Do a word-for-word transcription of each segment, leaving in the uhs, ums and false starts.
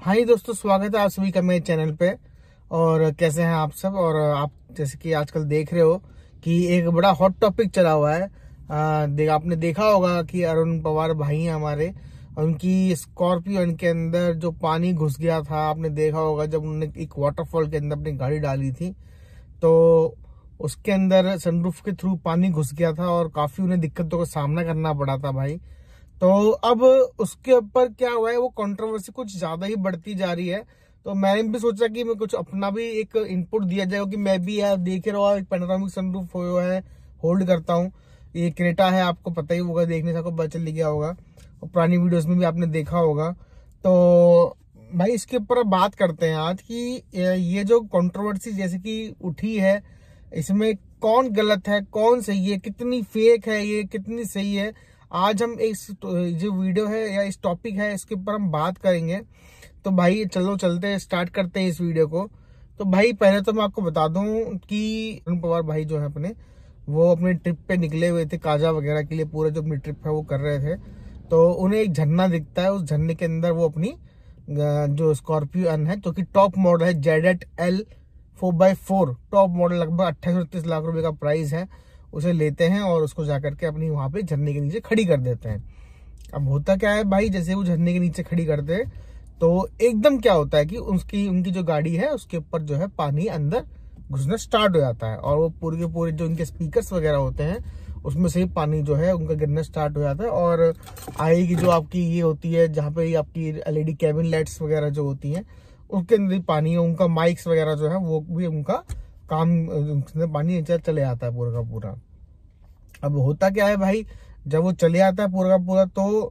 हाय दोस्तों, स्वागत है आप सभी का मेरे चैनल पे। और कैसे हैं आप सब। और आप जैसे कि आजकल देख रहे हो कि एक बड़ा हॉट टॉपिक चला हुआ है। आ, देख आपने देखा होगा कि अरुण पवार भाई हैं हमारे, उनकी स्कॉर्पियो के अंदर जो पानी घुस गया था, आपने देखा होगा जब उन्होंने एक वाटरफॉल के अंदर अपनी गाड़ी डाली थी तो उसके अंदर सनरूफ के थ्रू पानी घुस गया था और काफी उन्हें दिक्कतों का सामना करना पड़ा था भाई। तो अब उसके ऊपर क्या हुआ है, वो कंट्रोवर्सी कुछ ज्यादा ही बढ़ती जा रही है। तो मैंने भी सोचा कि मैं कुछ अपना भी एक इनपुट दिया जाए कि मैं भी यार देख रहा हूँ, एक पैनोरामिक सनरूफ हुआ है, होल्ड करता हूँ। ये क्रेटा है, आपको पता ही होगा, देखने से आपको पता चल गया होगा और पुरानी वीडियोस में भी आपने देखा होगा। तो भाई इसके ऊपर अब बात करते हैं आज कि ये जो कंट्रोवर्सी जैसे कि उठी है, इसमें कौन गलत है, कौन सही है, कितनी फेक है, ये कितनी सही है। आज हम इस जो वीडियो है या इस टॉपिक है इसके ऊपर हम बात करेंगे। तो भाई चलो चलते हैं, स्टार्ट करते हैं इस वीडियो को। तो भाई पहले तो मैं आपको बता दूं कि अरुण पवार भाई जो है अपने वो अपने ट्रिप पे निकले हुए थे काजा वगैरह के लिए, पूरा जो अपनी ट्रिप है वो कर रहे थे। तो उन्हें एक झरना दिखता है, उस झरने के अंदर वो अपनी जो स्कॉर्पियो अन है जो कि टॉप मॉडल है Z L four by four top model, लगभग अट्ठाईस उनतीस लाख रुपए का प्राइस है, उसे लेते हैं और उसको जाकर के अपनी वहां पे झरने के नीचे खड़ी कर देते हैं। अब होता क्या है भाई, जैसे वो झरने के नीचे खड़ी करते हैं तो एकदम क्या होता है कि उसकी उनकी जो गाड़ी है उसके ऊपर जो है पानी अंदर घुसना स्टार्ट हो जाता है और वो पूरे के पूरे जो उनके स्पीकर्स वगैरह होते हैं उसमें से पानी जो है उनका गिरना स्टार्ट हो जाता है। और आएगी जो आपकी ये होती है जहाँ पे आपकी एलईडी कैबिन लाइट्स वगैरह जो होती हैं उसके अंदर भी पानी है, उनका माइक्स वगैरह जो है वो भी उनका काम, पानी नीचे चले आता है पूरा का पूरा। अब होता क्या है भाई, जब वो चले आता है पूरा का पूरा तो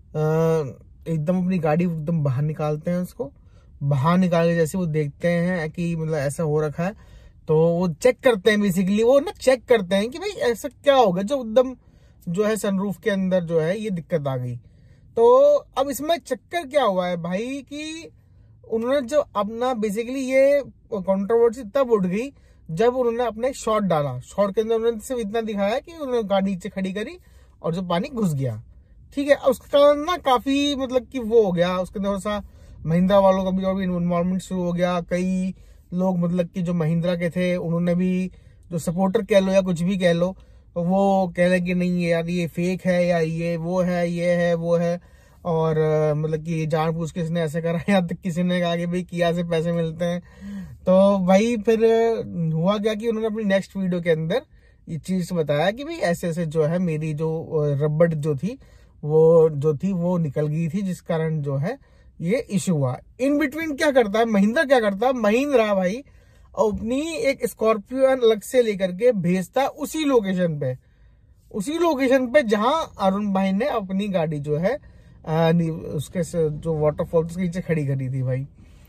एकदम अपनी गाड़ी एकदम बाहर निकालते हैं, उसको बाहर निकाल के जैसे वो देखते हैं कि मतलब ऐसा हो रखा है तो वो चेक करते हैं। बेसिकली वो ना चेक करते हैं कि भाई ऐसा क्या होगा जो एकदम जो है सनरूफ के अंदर जो है ये दिक्कत आ गई। तो अब इसमें चक्कर क्या हुआ है भाई कि उन्होंने जो अपना बेसिकली ये कंट्रोवर्सी तब उठ गई जब उन्होंने अपना एक शॉट डाला। शॉट के अंदर उन्होंने सिर्फ इतना दिखाया कि उन्होंने गाड़ी नीचे खड़ी करी और जो पानी घुस गया, ठीक है। उसका ना काफी मतलब कि वो हो गया, उसके अंदर सा महिंद्रा वालों का भी और भी इन्वॉल्वमेंट शुरू हो गया। कई लोग मतलब कि जो महिंद्रा के थे उन्होंने भी, जो सपोर्टर कह लो या कुछ भी कह लो, वो कह रहे कि नहीं यार ये फेक है या ये वो है, ये है वो है। और मतलब कि जानबूझ के इसने ऐसे करा, यहाँ तक किसी ने कहा कि भाई किया से पैसे मिलते हैं। तो भाई फिर हुआ क्या कि उन्होंने अपनी नेक्स्ट वीडियो के अंदर ये चीज बताया कि भाई ऐसे ऐसे जो है मेरी जो रबड़ जो थी वो जो थी वो निकल गई थी, जिस कारण जो है ये इशू हुआ। इन बिटवीन क्या करता है महिंद्रा, क्या करता है महिंद्रा भाई अपनी एक स्कॉर्पियो अलग से लेकर के भेजता है उसी लोकेशन पे, उसी लोकेशन पे जहां अरुण भाई ने अपनी गाड़ी जो है आ, उसके जो वाटरफॉल उसके नीचे खड़ी करी थी भाई।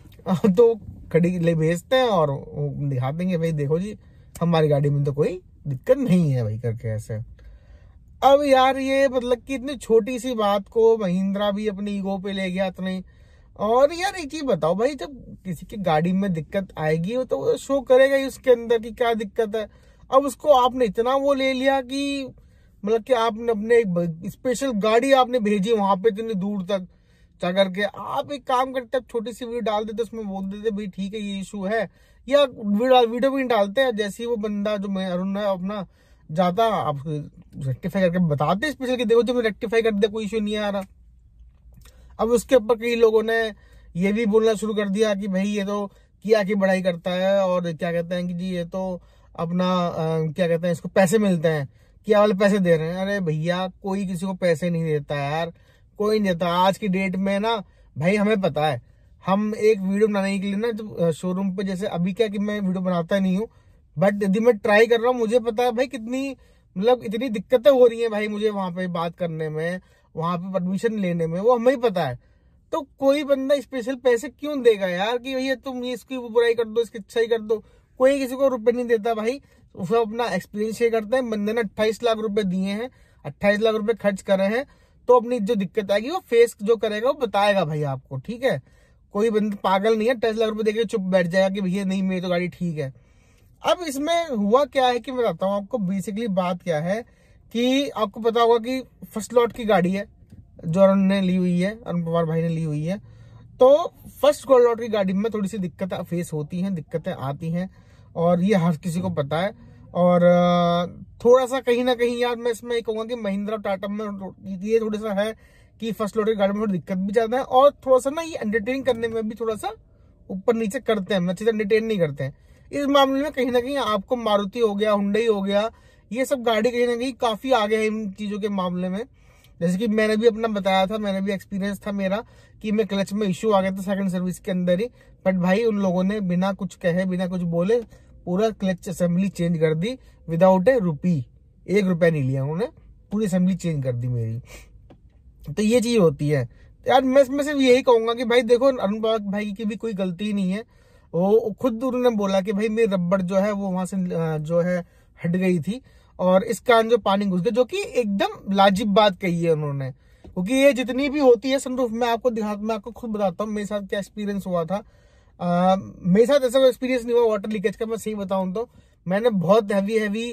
तो खड़ी ले भेजते हैं और दिखा देंगे भाई देखो जी हमारी गाड़ी में तो कोई दिक्कत नहीं है भाई करके ऐसे। अब यार ये मतलब कि इतनी छोटी सी बात को महिंद्रा भी अपनी ईगो पे ले गया इतने। और यार एक चीज बताओ भाई, जब किसी की गाड़ी में दिक्कत आएगी तो वो शो करेगा ही उसके अंदर की क्या दिक्कत है। अब उसको आपने इतना वो ले लिया कि मतलब कि आपने अपने एक स्पेशल गाड़ी आपने भेजी वहां पे इतनी दूर तक जा करके। आप एक काम करते हैं, छोटी सी वीडियो डाल देते, उसमें बोल देते भाई ठीक है ये इशू है, या वीडियो भी डालते हैं। जैसे ही वो बंदा जो मैं अरुण है अपना जाता, आप रेक्टिफाई करके बताते स्पेशल कि देखो जो मैं रेक्टिफाई कर दिया, कोई इशू नहीं आ रहा। अब उसके ऊपर कई लोगों ने ये भी बोलना शुरू कर दिया कि भाई ये तो किया की बढ़ाई करता है और क्या कहते हैं कि जी ये तो अपना आ, क्या कहते हैं इसको पैसे मिलते हैं, किया वाले पैसे दे रहे हैं। अरे भैया कोई किसी को पैसे नहीं देता यार, कोई नहीं देता आज की डेट में ना भाई। हमें पता है, हम एक वीडियो बनाने के लिए ना जब शोरूम पे, जैसे अभी क्या कि मैं वीडियो बनाता नहीं हूँ, बट यदि मैं ट्राई कर रहा हूँ मुझे पता है भाई कितनी मतलब इतनी दिक्कतें हो रही है भाई मुझे वहां पे बात करने में, वहां पे परमिशन लेने में, वो हमें ही पता है। तो कोई बंदा स्पेशल पैसे क्यों देगा यार कि भैया तुम इसकी बुराई कर दो, इसकी अच्छाई कर दो। कोई किसी को रुपए नहीं देता भाई, उसको अपना एक्सपीरियंस शेयर करते हैं। बंदे ने अट्ठाईस लाख रुपए दिए हैं, अट्ठाईस लाख रुपए खर्च करे हैं, तो अपनी जो दिक्कत आएगी वो फेस जो करेगा वो बताएगा भाई आपको, ठीक है। कोई बंदा पागल नहीं है अट्ठाईस लाख रुपए देके चुप बैठ जाएगा कि भैया नहीं मेरी तो गाड़ी ठीक है। अब इसमें हुआ क्या है कि मैं बताता हूँ आपको। बेसिकली बात क्या है कि आपको पता होगा कि फर्स्ट लॉट की गाड़ी है जो अरुण ने ली हुई है, अरुण पवार भाई ने ली हुई है। तो फर्स्ट गोल्ड लॉटरी गाड़ी में थोड़ी सी दिक्कतें फेस होती हैं, दिक्कतें आती हैं, और ये हर किसी को पता है। और थोड़ा सा कहीं ना कहीं यार मैं इसमें कहूंगा कि महिंद्रा टाटा में ये थोड़ा सा है कि फर्स्ट लॉटरी गाड़ी में थोड़ी दिक्कत भी ज्यादा है, और थोड़ा सा ना ये एंटरटेन करने में भी थोड़ा सा ऊपर नीचे करते हैं, अच्छे से एंटरटेन नहीं करते हैं। इस मामले में कहीं ना कहीं आपको मारुति हो गया, हुंडई हो गया, ये सब गाड़ी कहीं ना कहीं काफी आगे है इन चीजों के मामले में। जैसे कि मैंने भी अपना बताया था, मैंने भी एक्सपीरियंस था मेरा कि मैं क्लच में इश्यू आ गया था सेकंड सर्विस के अंदर ही, बट भाई उन लोगों ने बिना कुछ कहे, बिना कुछ बोले पूरा क्लच असेंबली चेंज कर दी विदाउट ए रुपी, एक रुपया नहीं लिया उन्होंने, पूरी असेंबली चेंज कर दी मेरी। तो ये चीज होती है यार। मैं इसमें सिर्फ यही कहूंगा कि भाई देखो अरुण भाई की भी कोई गलती नहीं है, वो खुद उन्होंने बोला कि भाई मेरी रबड़ जो है वो वहां से जो है हट गई थी और इस कारण जो पानी घुस गया, जो कि एकदम लाजिब बात कही है उन्होंने। क्योंकि ये जितनी भी होती है सनरूफ, मैं आपको दिखा मैं आपको खुद बताता हूँ मेरे साथ क्या एक्सपीरियंस हुआ था। आ, मेरे साथ ऐसा एक्सपीरियंस नहीं हुआ वाटर लीकेज का, मैं सही बताऊं तो मैंने बहुत हैवी हैवी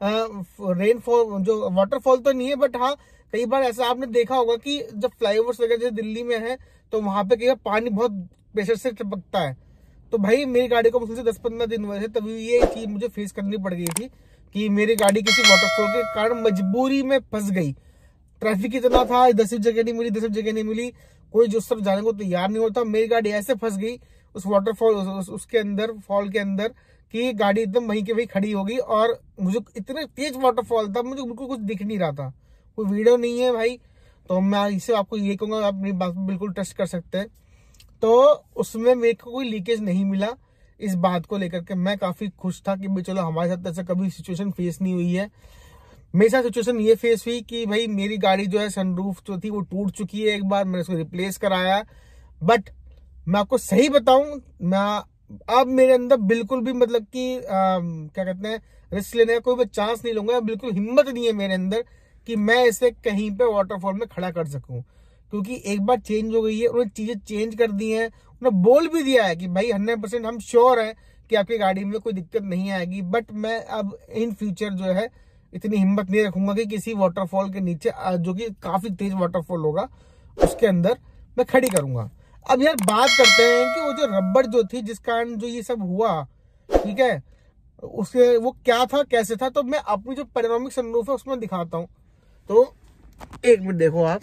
रेनफॉल, जो वाटरफॉल तो नहीं है बट हाँ कई बार ऐसा आपने देखा होगा कि जब फ्लाईओवर्स वगैरह जैसे दिल्ली में है तो वहां पे कई बार पानी बहुत प्रेशर से टपकता है। तो भाई मेरी गाड़ी को मुझसे दस पंद्रह दिन हुए थे, तभी ये चीज मुझे फेस करनी पड़ गई थी कि मेरी गाड़ी किसी वाटरफॉल के कारण मजबूरी में फंस गई। ट्रैफिक इतना था, दस जगह नहीं मिली, दस जगह नहीं मिली, कोई जो सब जाने को तैयार नहीं होता। मेरी गाड़ी ऐसे फंस गई उस वाटरफॉल उस, उसके अंदर फॉल के अंदर कि गाड़ी एकदम वहीं के वहीं खड़ी हो गई। और मुझे इतने तेज वाटरफॉल था, मुझे बिल्कुल कुछ दिख नहीं रहा था, कोई वीडियो नहीं है भाई। तो मैं इसे आपको ये कहूंगा, आप मेरी बात पर बिल्कुल ट्रस्ट कर सकते हैं। तो उसमें मेरे को कोई लीकेज नहीं मिला। इस बात को लेकर के मैं काफी खुश था कि भाई चलो हमारे साथ ऐसा कभी सिचुएशन फेस नहीं हुई है। मेरे साथ सिचुएशन ये फेस हुई कि भाई मेरी गाड़ी जो है सनरूफ जो थी वो टूट चुकी है, एक बार मैंने उसको रिप्लेस कराया। बट मैं आपको सही बताऊं, मैं अब मेरे अंदर बिल्कुल भी मतलब कि क्या कहते हैं रिस्क लेने का कोई भी चांस नहीं लूंगा, बिल्कुल हिम्मत नहीं है मेरे अंदर कि मैं इसे कहीं पे वाटरफॉल में खड़ा कर सकूं। क्योंकि एक बार चेंज हो गई है, उन्होंने चीजें चेंज कर दी हैं, उन्होंने बोल भी दिया है कि भाई हंड्रेड परसेंट हम श्योर हैं कि आपकी गाड़ी में कोई दिक्कत नहीं आएगी। बट मैं अब इन फ्यूचर जो है इतनी हिम्मत नहीं रखूंगा कि किसी वाटरफॉल के नीचे, जो कि काफी तेज वाटरफॉल होगा, उसके अंदर मैं खड़ी करूंगा। अब यार बात करते हैं कि वो जो रबड़ जो थी जिस कारण जो ये सब हुआ, ठीक है, उसके वो क्या था कैसे था, तो मैं अपनी जो पैनोरामिक सनरूफ है उसमें दिखाता हूँ। तो एक मिनट देखो आप।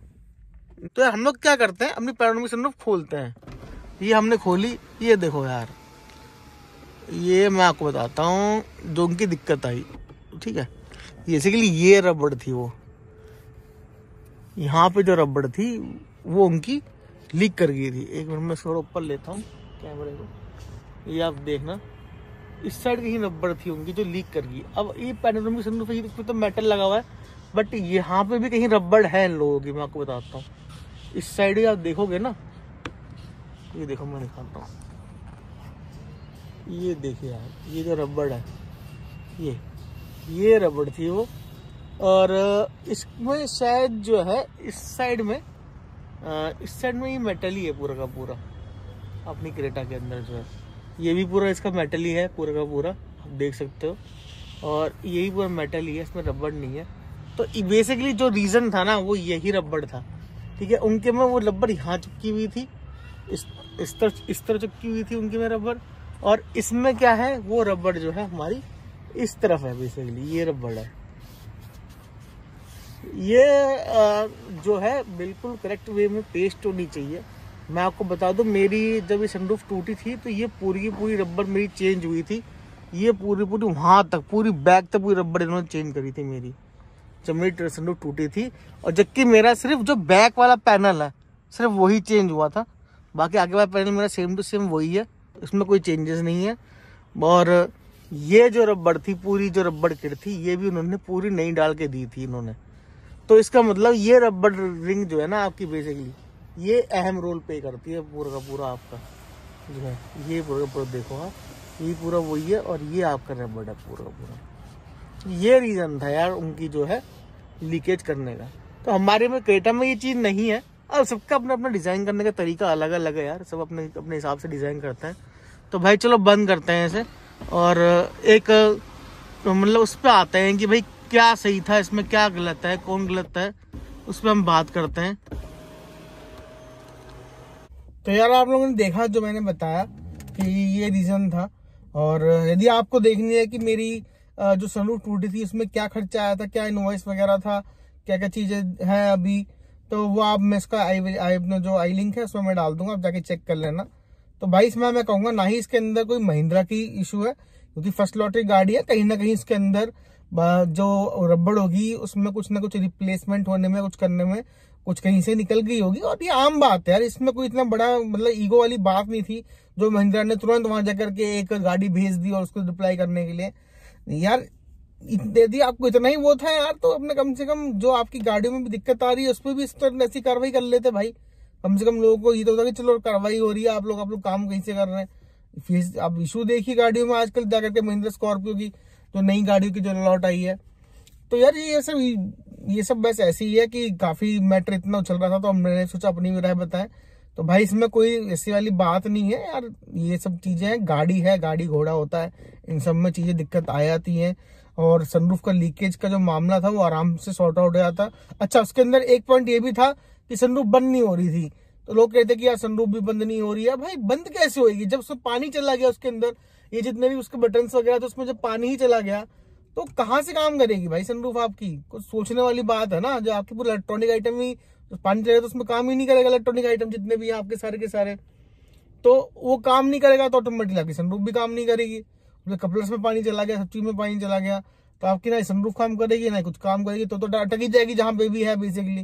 तो यार हम लोग क्या करते हैं, अपनी पैनोरामिक सनरूफ खोलते हैं। ये हमने खोली, ये देखो यार, ये मैं आपको बताता हूँ जो उनकी दिक्कत आई, ठीक है। बेसिकली ये रबड़ थी, वो यहाँ पे जो रबड़ थी वो उनकी लीक कर गई थी। एक मिनट में थोड़ा ऊपर लेता हूँ कैमरे को, ये आप देखना, इस साइड की रबड़ थी उनकी जो लीक कर गई। अब ये पैनोरामिक सनरूफ है तो मेटल लगा हुआ है, बट यहाँ पे भी कहीं रबड़ है इन लोगों की, मैं आपको बताता हूँ। इस साइड ही आप देखोगे ना, ये देखो मैं दिखाता हूँ, ये देखिए यार, ये जो रबड़ है ये ये रबड़ थी वो। और इसमें शायद जो है इस साइड में इस साइड में ये मेटल ही है पूरा का पूरा, अपनी क्रेटा के अंदर जो है ये भी पूरा इसका मेटल ही है पूरा का पूरा, आप देख सकते हो। और यही पूरा मेटल ही है, इसमें रबड़ नहीं है। तो बेसिकली जो रीजन था ना वो यही रबड़ था, ठीक है। उनके में वो रबड़ यहाँ चिपकी हुई थी, इस इस तरह इस तरह चिपकी हुई थी उनके में रबड़, और इसमें क्या है वो रबड़ जो है हमारी इस तरफ है। बेसिकली ये रबड़ है, ये आ, जो है बिल्कुल करेक्ट वे में पेस्ट होनी चाहिए। मैं आपको बता दूं, मेरी जब ये सनरूफ टूटी थी तो ये पूरी की पूरी रबड़ मेरी चेंज हुई थी। ये पूरी पूरी वहां तक पूरी बैक तक पूरी रबड़ इन्होंने चेंज करी थी मेरी, जब मेरी सनरूफ टूटी थी। और जबकि मेरा सिर्फ जो बैक वाला पैनल है सिर्फ वही चेंज हुआ था, बाकी आगे वाला पैनल मेरा सेम टू सेम वही है, इसमें कोई चेंजेस नहीं है। और ये जो रबड़ थी, पूरी जो रबड़ किट थी, ये भी उन्होंने पूरी नई डाल के दी थी इन्होंने। तो इसका मतलब ये रबड़ रिंग जो है ना आपकी, बेसिकली ये अहम रोल प्ले करती है पूरा का पूरा आपका जो है। ये पूरा पूरा देखो आप, ये पूरा वही है, और ये आपका रबड़ है पूरा का पूरा। ये रीजन था यार उनकी जो है लीकेज करने का। तो हमारे में क्रेटा में ये चीज नहीं है, और सबका अपना अपना डिजाइन करने का तरीका अलग अलग है यार, सब अपने अपने हिसाब से डिजाइन करते हैं। तो भाई चलो बंद करते हैं इसे, और एक मतलब उस पर आते हैं कि भाई क्या सही था इसमें, क्या गलत है, कौन गलत है, उस पर हम बात करते हैं। तो यार आप लोगों ने देखा जो मैंने बताया कि ये रीजन था। और यदि आपको देखनी है कि मेरी जो सनरूफ टूटी थी उसमें क्या खर्चा आया था, क्या इनवॉइस वगैरह था, क्या क्या चीजें हैं अभी, तो वो आप मैं इसका आई आई अपना जो आई लिंक है उसमें मैं डाल दूंगा, आप जाके चेक कर लेना। तो भाई इसमें मैं कहूंगा ना ही इसके अंदर कोई महिंद्रा की इशू है, क्योंकि फर्स्ट लॉटरी गाड़ी है, कहीं ना कहीं इसके अंदर जो रबड़ होगी उसमें कुछ ना कुछ रिप्लेसमेंट होने में, कुछ करने में कुछ कहीं से निकल गई होगी। और ये आम बात है यार, इसमें कोई इतना बड़ा मतलब ईगो वाली बात नहीं थी जो महिंद्रा ने तुरंत वहां जाकर के एक गाड़ी भेज दी और उसको रिप्लाई करने के लिए। यार यदि आपको इतना ही वो था यार, तो अपने कम से कम जो आपकी गाड़ियों में भी दिक्कत आ रही है उस पर भी इस तरह ऐसी कार्रवाई कर लेते भाई। कम से कम लोगों को ये तो होता कि चलो कार्रवाई हो रही है, आप लोग आप लोग काम कहीं से कर रहे हैं। फिर आप इशू देखिए गाड़ियों में आजकल जाकर के महिंद्रा स्कॉर्पियो की जो नई गाड़ियों की जो लॉट आई है। तो यार ये सब ये सब बस ऐसी ही है कि काफी मैटर इतना उछल रहा था तो हमने सोचा अपनी भी राय बताएं। तो भाई इसमें कोई ऐसी वाली बात नहीं है यार, ये सब चीजें गाड़ी है, गाड़ी घोड़ा होता है, इन सब में चीजें दिक्कत आ जाती हैं। और सनरूफ का लीकेज का जो मामला था वो आराम से सॉर्ट आउट हो जाता। अच्छा, उसके अंदर एक पॉइंट ये भी था कि सनरूफ बंद नहीं हो रही थी, तो लोग कहते कि यार सनरूफ भी बंद नहीं हो रही है। भाई बंद कैसे होगी जब उसमें पानी चला गया उसके अंदर, ये जितने भी उसके बटन्स वगैरह थे उसमें जब पानी ही चला गया तो कहाँ से काम करेगी भाई सनरूफ आपकी? कुछ सोचने वाली बात है ना। जो आपकी पूरी इलेक्ट्रॉनिक आइटम ही तो पानी चलेगा तो उसमें काम ही नहीं करेगा, इलेक्ट्रॉनिक आइटम जितने भी हैं आपके सारे के सारे, तो वो काम नहीं करेगा तो ऑटोमेटिकली आपकी सनरूफ भी काम नहीं करेगी। उसमें कपलर्स में पानी चला गया, सब चीज में पानी चला गया तो आपकी ना सनरूफ काम करेगी ना कुछ काम करेगी, तो तो अटक ही जाएगी जहां पे भी है बेसिकली।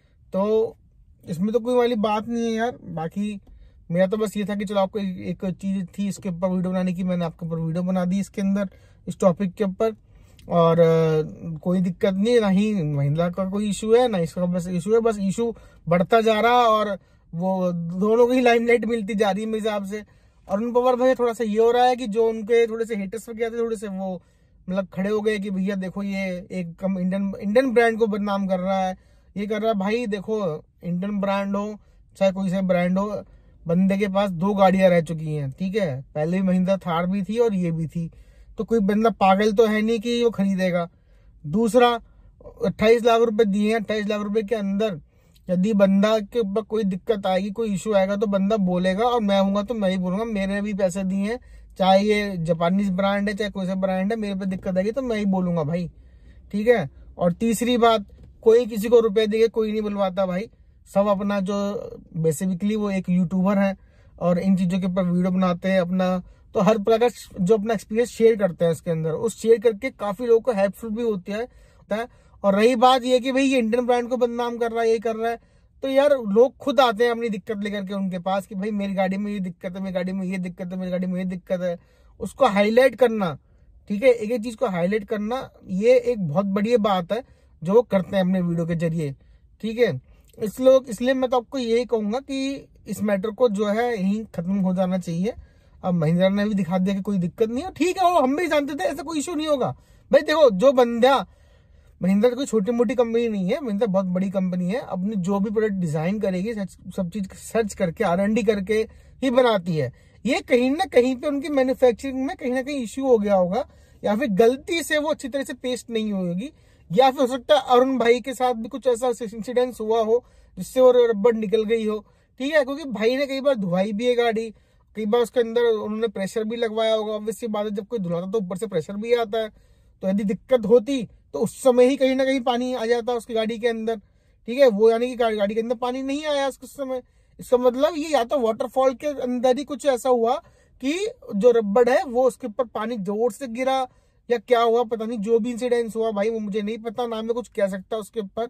तो इसमें तो कोई वाली बात नहीं है यार। बाकी मेरा तो बस ये था कि चलो आपको एक, एक चीज थी इसके ऊपर वीडियो बनाने की, मैंने आपके ऊपर वीडियो बना दी इसके अंदर इस टॉपिक के ऊपर। और आ, कोई दिक्कत नहीं, ना ही महिंद्रा का कोई इशू है ना इसका बस इशू है, बस इशू बढ़ता जा रहा है और वो दोनों की लाइमलाइट मिलती जा रही है मेरे हिसाब से। अरुण पवार भाई थोड़ा सा ये हो रहा है कि जो उनके थोड़े से हेटर्स वगैरह थे थोड़े से वो मतलब खड़े हो गए कि भैया देखो ये एक कम इंडियन इंडियन ब्रांड को बदनाम कर रहा है, ये कर रहा है। भाई देखो इंडियन ब्रांड हो चाहे कोई से ब्रांड हो, बंदे के पास दो गाड़ियां रह चुकी हैं, ठीक है, पहले भी महिंद्रा थार भी थी और ये भी थी, तो कोई बंदा पागल तो है नहीं कि वो खरीदेगा। दूसरा अट्ठाईस लाख रुपए दिए हैं, अट्ठाईस लाख रुपए के अंदर यदि बंदा के ऊपर कोई दिक्कत आएगी, कोई इशू आएगा तो बंदा बोलेगा और मैं हूंगा तो मैं ही बोलूंगा, मेरे भी पैसे दिए हैं, चाहे ये जापानीज ब्रांड है चाहे कोई सा ब्रांड है, मेरे पे दिक्कत आएगी तो मैं ही बोलूंगा भाई, ठीक है। और तीसरी बात, कोई किसी को रुपए देके कोई नहीं बुलवाता भाई, सब अपना जो बेसिकली वो एक यूट्यूबर है और इन चीजों के ऊपर वीडियो बनाते हैं अपना, तो हर प्रकार जो अपना एक्सपीरियंस शेयर करते हैं इसके अंदर, उस शेयर करके काफी लोगों को हेल्पफुल भी होती है, होता है। और रही बात ये कि भाई ये इंडियन ब्रांड को बदनाम कर रहा है, ये कर रहा है, तो यार लोग खुद आते हैं अपनी दिक्कत लेकर के उनके पास कि भाई मेरी गाड़ी में ये दिक्कत है, मेरी गाड़ी में ये दिक्कत है, मेरी गाड़ी में ये दिक्कत है, उसको हाईलाइट करना, ठीक है, एक एक चीज को हाईलाइट करना, ये एक बहुत बड़ी बात है जो वो करते हैं अपने वीडियो के जरिए, ठीक है। इसलिए इसलिए मैं तो आपको यही कहूंगा कि इस मैटर को जो है यहीं खत्म हो जाना चाहिए। अब महिंद्रा ने भी दिखा दिया कि कोई दिक्कत नहीं है, ठीक है, वो हम भी जानते थे ऐसा कोई इशू नहीं होगा। भाई देखो जो बंदा, महिंद्रा कोई छोटी मोटी कंपनी नहीं है, महिंद्रा बहुत बड़ी कंपनी है, अपनी जो भी प्रोडक्ट डिजाइन करेगी सब चीज सर्च करके आर एन डी करके ही बनाती है। ये कहीं ना कहीं पे उनकी मैन्युफैक्चरिंग में कहीं ना कहीं इश्यू हो गया होगा, या फिर गलती से वो अच्छी तरह से पेस्ट नहीं होगी, या फिर हो सकता है अरुण भाई के साथ भी कुछ ऐसा इंसिडेंस हुआ हो जिससे वो रबड़ निकल गई हो, ठीक है, क्योंकि भाई ने कई बार धुलाई भी है गाड़ी, कई बार उसके अंदर उन्होंने प्रेशर भी लगवाया होगा। ऑब्वियसली बात है, जब कोई धुलाता तो ऊपर से प्रेशर भी आता है, तो यदि दिक्कत होती तो उस समय ही कहीं ना कहीं पानी आ जाता उसकी गाड़ी के अंदर, ठीक है, वो यानी कि गाड़ी के अंदर पानी नहीं आया उस समय। इसका मतलब ये या तो वाटरफॉल के अंदर ही कुछ ऐसा हुआ कि जो रबड़ है वो उसके ऊपर पानी जोर से गिरा या क्या हुआ पता नहीं, जो भी इंसिडेंस हुआ भाई वो मुझे नहीं पता, ना मैं कुछ कह सकता उसके ऊपर,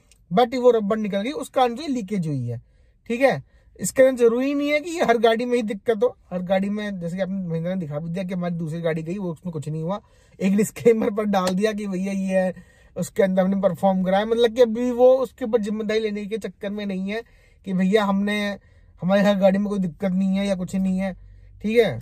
बट वो रबड़ निकल गई, उस कारण से लीकेज हुई है, ठीक है। इसके अंदर जरूरी नहीं है कि हर गाड़ी में ही दिक्कत हो, हर गाड़ी में जैसे कि आपने महिंद्रा ने दिखा भी दिया कि हमारी दूसरी गाड़ी गई वो उसमें कुछ नहीं हुआ, एक डिस्क्लेमर पर डाल दिया कि भैया ये है, उसके अंदर हमने परफॉर्म कराया, मतलब कि अभी वो उसके ऊपर जिम्मेदारी लेने के चक्कर में नहीं है कि भैया हमने हमारी हर गाड़ी में कोई दिक्कत नहीं है या कुछ नहीं है, ठीक है,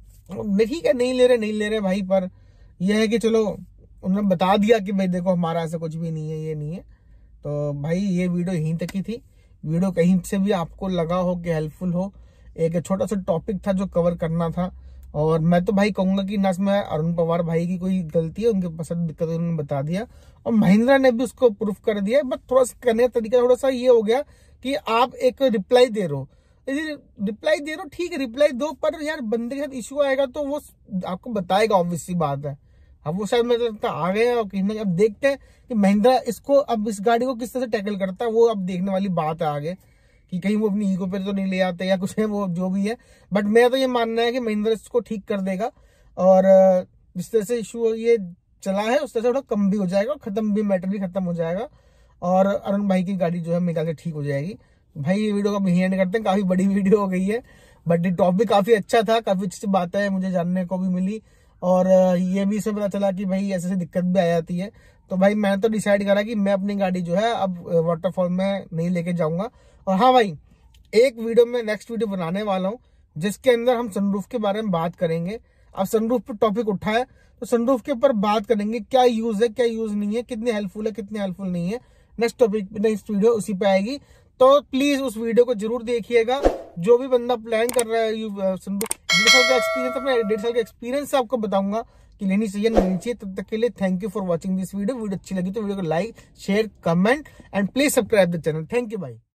ठीक है, नहीं ले रहे नहीं ले रहे भाई, पर यह है कि चलो उन्होंने बता दिया कि भाई देखो हमारा ऐसा कुछ भी नहीं है, ये नहीं है। तो भाई ये वीडियो यहीं तक ही थी, वीडियो कहीं से भी आपको लगा हो कि हेल्पफुल हो, एक छोटा सा टॉपिक था जो कवर करना था। और मैं तो भाई कहूंगा कि ना इसमें अरुण पवार भाई की कोई गलती है, उनके पसंद दिक्कत उन्होंने बता दिया और महिंद्रा ने भी उसको प्रूफ कर दिया, बट थोड़ा सा करने का तरीका थोड़ा सा ये हो गया कि आप एक रिप्लाई दे रहे हो, यदि रिप्लाई दे रहे हो ठीक है, रिप्लाई दो, पर यार बंदे के साथ इश्यू आएगा तो वो आपको बताएगा, ऑब्वियस सी बात है। अब वो शायद मतलब आ गए और कहीं ना, अब देखते हैं कि महिंद्रा इसको, अब इस गाड़ी को किस तरह से टैकल करता है, वो अब देखने वाली बात है आगे, कि कहीं वो अपनी ईगो पे तो नहीं ले आते या कुछ है, वो जो भी है। बट मेरा तो ये मानना है कि महिंद्रा इसको ठीक कर देगा, और जिस तरह से इशू ये चला है उस तरह से थोड़ा कम भी हो जाएगा, खत्म भी, मैटर भी खत्म हो जाएगा, और अरुण भाई की गाड़ी जो है मेरे ख्याल से ठीक हो जाएगी। भाई ये वीडियो का यहीं एंड करते हैं, काफी बड़ी वीडियो हो गई है, बट ये टॉपिक काफी अच्छा था, काफी अच्छी बातें मुझे जानने को भी मिली, और ये भी इससे पता चला कि भाई ऐसे ऐसे दिक्कत भी आ जाती है। तो भाई मैं तो डिसाइड करा कि मैं अपनी गाड़ी जो है अब वाटरफॉल में नहीं लेके जाऊंगा। और हाँ भाई, एक वीडियो में नेक्स्ट वीडियो बनाने वाला हूँ जिसके अंदर हम सनरूफ के बारे में बात करेंगे। अब सनरूफ पर टॉपिक उठा है तो सनरूफ के ऊपर बात करेंगे, क्या यूज है क्या यूज नहीं है, कितनी हेल्पफुल है कितनी हेल्पफुल नहीं है। नेक्स्ट टॉपिक, नेक्स्ट वीडियो उसी पे आएगी, तो प्लीज उस वीडियो को जरूर देखिएगा। जो भी बंदा प्लान कर रहा है सनरूफ, डेढ़ साल का एक्सपीरियंस, अपने डेढ़ साल के एक्सपीरियंस से आपको बताऊंगा कि लेनी चाहिए नहीं लेनी चाहिए। तब तक के लिए thank you for watching this video. Video अच्छी लगी तो वीडियो को like share comment and please subscribe the channel. Thank you भाई।